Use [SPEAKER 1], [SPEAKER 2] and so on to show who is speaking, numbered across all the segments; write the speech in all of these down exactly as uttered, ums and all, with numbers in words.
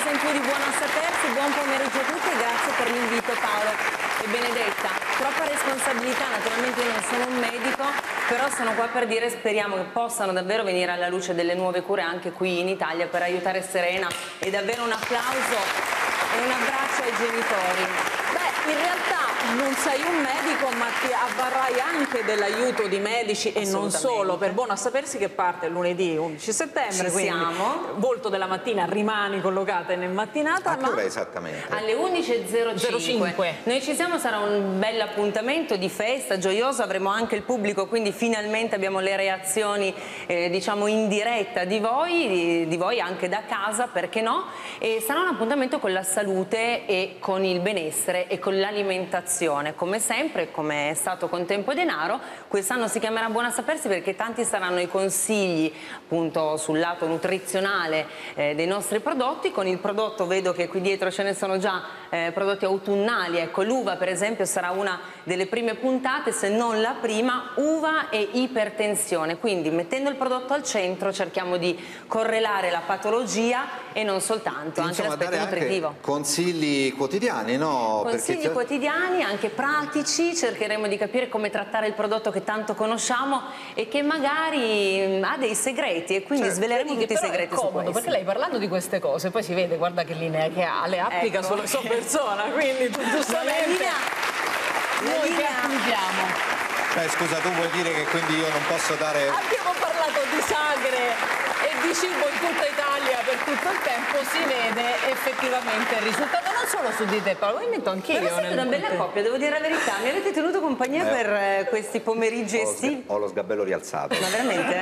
[SPEAKER 1] puntata in più di Buono a Sapersi, buon pomeriggio a tutti e grazie per l'invito Paolo e Benedetta. Troppa responsabilità, naturalmente io non sono un medico, però sono qua per dire speriamo che possano davvero venire alla luce delle nuove cure anche qui in Italia per aiutare Serena e davvero un applauso e un abbraccio ai genitori.
[SPEAKER 2] Beh, in realtà non sei un medico, ma ti avvarrai anche dell'aiuto di medici e non solo. Per Buono a Sapersi che parte lunedì undici settembre,
[SPEAKER 1] Ci
[SPEAKER 2] quindi
[SPEAKER 1] siamo.
[SPEAKER 2] volto della mattina rimani collocata nel mattinata.
[SPEAKER 3] A che
[SPEAKER 2] ma...
[SPEAKER 3] ora esattamente?
[SPEAKER 1] Alle undici e zero cinque. Noi ci siamo, sarà un bel appuntamento di festa, gioioso, avremo anche il pubblico, quindi finalmente abbiamo le reazioni eh, diciamo in diretta di voi, di, di voi anche da casa, perché no? E sarà un appuntamento con la salute e con il benessere e con l'alimentazione. Come sempre, come è stato con Tempo e Denaro, quest'anno si chiamerà Buono a Sapersi perché tanti saranno i consigli appunto sul lato nutrizionale eh, dei nostri prodotti. Con il prodotto, vedo che qui dietro ce ne sono già eh, prodotti autunnali, ecco l'uva per esempio sarà una delle prime puntate, se non la prima, uva e ipertensione, quindi mettendo il prodotto al centro cerchiamo di correlare la patologia e non soltanto, anche
[SPEAKER 3] Insomma,
[SPEAKER 1] l'aspetto
[SPEAKER 3] dare
[SPEAKER 1] nutritivo.
[SPEAKER 3] Anche consigli quotidiani, no?
[SPEAKER 1] Consigli
[SPEAKER 3] Perché
[SPEAKER 1] quotidiani, anche pratici, cercheremo di capire come trattare il prodotto che tanto conosciamo e che magari ha dei segreti e quindi
[SPEAKER 2] Certo,
[SPEAKER 1] sveleremo tutti i segreti
[SPEAKER 2] è
[SPEAKER 1] su
[SPEAKER 2] comodo,
[SPEAKER 1] questo.
[SPEAKER 2] perché lei parlando di queste cose poi si vede, guarda che linea che ha, le applica
[SPEAKER 1] Ecco.
[SPEAKER 2] sulla sua persona, quindi tu giustamente
[SPEAKER 1] La linea, la
[SPEAKER 2] noi che
[SPEAKER 1] linea,
[SPEAKER 2] applichiamo.
[SPEAKER 3] Eh, scusa, tu vuoi dire che quindi io non posso dare...
[SPEAKER 2] Abbiamo parlato di sagre e di cibo in tutta Italia per tutto il tempo, si vede effettivamente il risultato, non solo su di te Paolo, mi metto anch'io.
[SPEAKER 1] però siete una bella coppia, devo dire la verità, mi avete tenuto compagnia
[SPEAKER 3] Eh.
[SPEAKER 1] per eh, questi pomeriggi
[SPEAKER 3] Ho lo,
[SPEAKER 1] estivi.
[SPEAKER 3] sga- ho lo sgabello rialzato.
[SPEAKER 1] Ma veramente?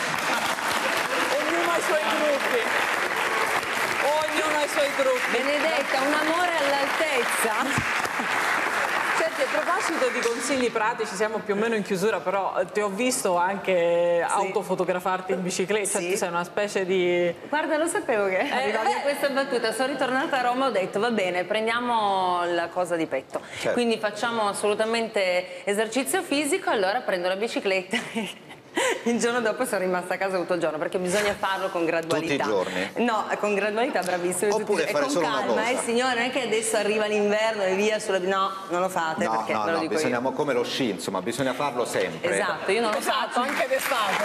[SPEAKER 2] Ognuno ha i suoi gruppi, ognuno ha i suoi gruppi.
[SPEAKER 1] Benedetta, un amore all'altezza.
[SPEAKER 2] Senti, a proposito di consigli pratici, siamo più o meno in chiusura, però eh, ti ho visto anche autofotografarti in bicicletta,
[SPEAKER 1] Sì.
[SPEAKER 2] tu sei una specie di...
[SPEAKER 1] Guarda, lo sapevo che arrivavi a
[SPEAKER 2] eh.
[SPEAKER 1] questa battuta, sono ritornata a Roma, ho detto va bene, prendiamo la cosa di petto,
[SPEAKER 3] Certo.
[SPEAKER 1] quindi facciamo assolutamente esercizio fisico, allora prendo la bicicletta. Il giorno dopo sono rimasta a casa tutto il giorno perché bisogna farlo con gradualità.
[SPEAKER 3] Tutti i giorni?
[SPEAKER 1] No, con gradualità, bravissimo.
[SPEAKER 3] Oppure
[SPEAKER 1] tutti,
[SPEAKER 3] fare
[SPEAKER 1] e con
[SPEAKER 3] solo una
[SPEAKER 1] calma,
[SPEAKER 3] cosa.
[SPEAKER 1] eh signore, non è che adesso arriva l'inverno e via sulla... No, non lo fate
[SPEAKER 3] No,
[SPEAKER 1] perché
[SPEAKER 3] no,
[SPEAKER 1] ve lo
[SPEAKER 3] no,
[SPEAKER 1] dico
[SPEAKER 3] bisogna,
[SPEAKER 1] io.
[SPEAKER 3] come lo sci, insomma, bisogna farlo sempre.
[SPEAKER 1] Esatto, io non lo
[SPEAKER 2] Esatto,
[SPEAKER 1] faccio.
[SPEAKER 2] anche d'estate.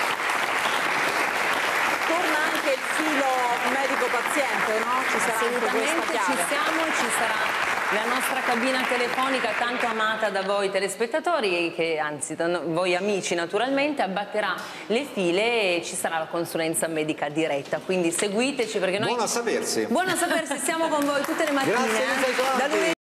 [SPEAKER 2] Torna anche il filo medico-paziente, no? Ci sarà anche
[SPEAKER 1] Assolutamente,
[SPEAKER 2] questa
[SPEAKER 1] ci
[SPEAKER 2] chiave.
[SPEAKER 1] siamo, ci sarà la nostra cabina telefonica tanto amata da voi telespettatori, che anzi da no- voi amici naturalmente, abbatterà le file e ci sarà la consulenza medica diretta, quindi seguiteci perché noi...
[SPEAKER 3] Buono a sapersi.
[SPEAKER 1] Buono a sapersi, siamo con voi tutte le mattine.
[SPEAKER 3] Grazie,
[SPEAKER 1] eh.
[SPEAKER 3] Lisa Giorgi.
[SPEAKER 1] Da lunedì